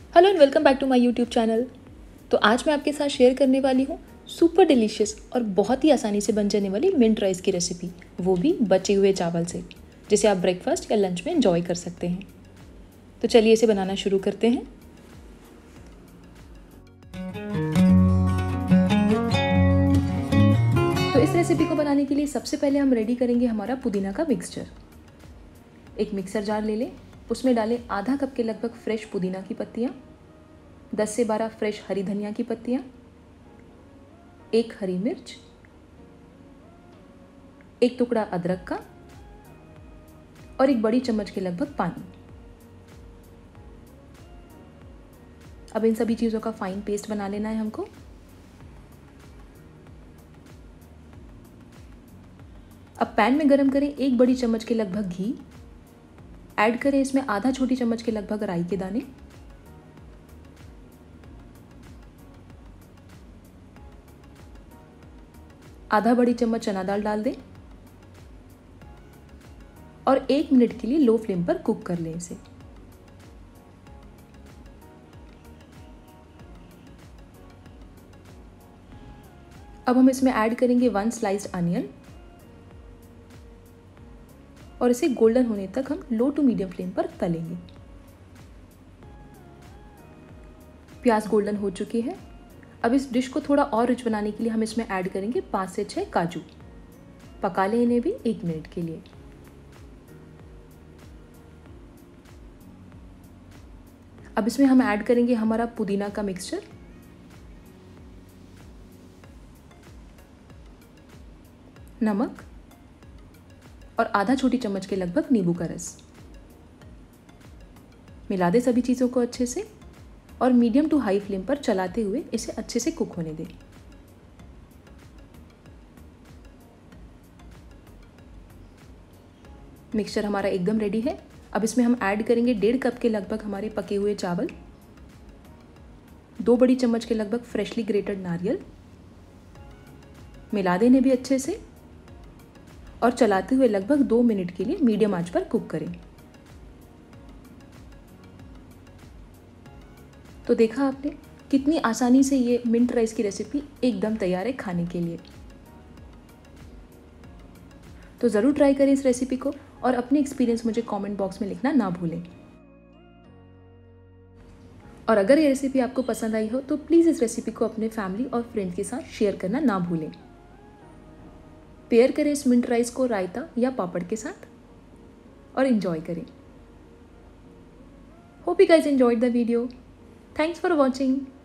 Hello and welcome back to my YouTube channel. तो आज मैं आपके साथ शेयर करने वाली हूँ सुपर डिलीशियस और बहुत ही आसानी से बन जाने वाली मिंट राइस की रेसिपी, वो भी बचे हुए चावल से, जिसे आप ब्रेकफास्ट या लंच में एंजॉय कर सकते हैं। तो चलिए इसे बनाना शुरू करते हैं। तो इस रेसिपी को बनाने के लिए सबसे पहले हम रेडी करेंगे हमारा पुदीना का मिक्सचर। एक मिक्सर जार ले लें, उसमें डालें आधा कप के लगभग फ्रेश पुदीना की पत्तियाँ, 10 से 12 फ्रेश हरी धनिया की पत्तियाँ, एक हरी मिर्च, एक टुकड़ा अदरक का और एक बड़ी चम्मच के लगभग पानी। अब इन सभी चीज़ों का फाइन पेस्ट बना लेना है हमको। अब पैन में गरम करें एक बड़ी चम्मच के लगभग घी, ऐड करें इसमें आधा छोटी चम्मच के लगभग राई के दाने, आधा बड़ी चम्मच चना दाल डाल दें और 1 मिनट के लिए लो फ्लेम पर कुक कर लें इसे। अब हम इसमें ऐड करेंगे 1 स्लाइस्ड अनियन और इसे गोल्डन होने तक हम लो टू मीडियम फ्लेम पर तलेंगे। प्याज गोल्डन हो चुकी है। अब इस डिश को थोड़ा और रिच बनाने के लिए हम इसमें ऐड करेंगे 5 से 6 काजू। पका लें इन्हें भी 1 मिनट के लिए। अब इसमें हम ऐड करेंगे हमारा पुदीना का मिक्सचर, नमक और आधा छोटी चम्मच के लगभग नींबू का रस। मिला दें सभी चीज़ों को अच्छे से और मीडियम टू हाई फ्लेम पर चलाते हुए इसे अच्छे से कुक होने दें। मिक्सचर हमारा एकदम रेडी है। अब इसमें हम ऐड करेंगे 1.5 कप के लगभग हमारे पके हुए चावल, 2 बड़ी चम्मच के लगभग फ्रेशली ग्रेटेड नारियल। मिला दें भी अच्छे से और चलाते हुए लगभग 2 मिनट के लिए मीडियम आंच पर कुक करें। तो देखा आपने कितनी आसानी से ये मिंट राइस की रेसिपी एकदम तैयार है खाने के लिए। तो ज़रूर ट्राई करें इस रेसिपी को और अपने एक्सपीरियंस मुझे कमेंट बॉक्स में लिखना ना भूलें। और अगर ये रेसिपी आपको पसंद आई हो तो प्लीज़ इस रेसिपी को अपने फैमिली और फ्रेंड्स के साथ शेयर करना ना भूलें। पेयर करें इस मिंट राइस को रायता या पापड़ के साथ और एंजॉय करें। Hope you guys enjoyed the video. Thanks for watching.